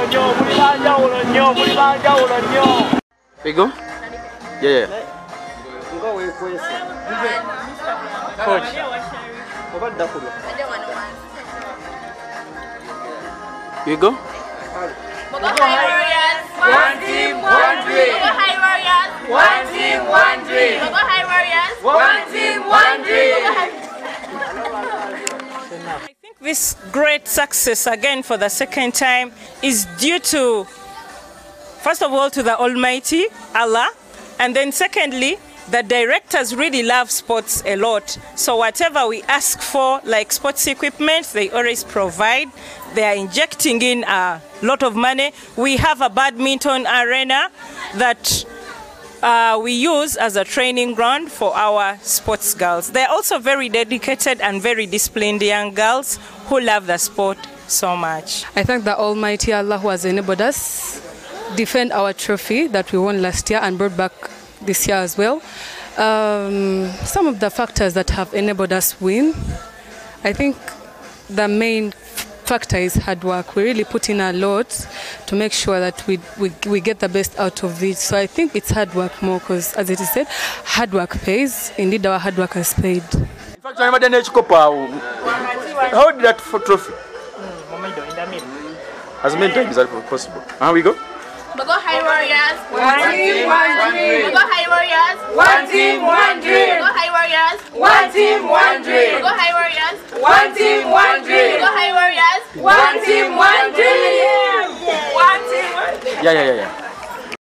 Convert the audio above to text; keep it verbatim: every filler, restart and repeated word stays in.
We go? Yeah, yeah. Coach. You go? Go High Warriors! One team, one dream! Go High Warriors! One team, one dream! Go High Warriors! One team, one dream! I think this great success again for the second time is due to, first of all, to the Almighty Allah, and then secondly, the directors really love sports a lot. So whatever we ask for, like sports equipment, they always provide. They are injecting in a lot of money. We have a badminton arena that uh, we use as a training ground for our sports girls. They're also very dedicated and very disciplined young girls who love the sport so much. I thank the Almighty Allah who has enabled us defend our trophy that we won last year and brought back this year as well. Um, some of the factors that have enabled us win, I think the main factor is hard work. We really put in a lot to make sure that we, we, we get the best out of it. So I think it's hard work more because, as it is said, hard work pays. Indeed, our hard work has paid. In fact, I'm going to hold that for trophy. As many times as possible. How we go? Go High Warriors! One team, one dream! Go High Warriors! One team, one dream! Go High Warriors! One team, one dream! Go High Warriors! One team, one dream! Go High Warriors! One team, one dream! One team, one dream! Yeah, yeah, yeah, yeah.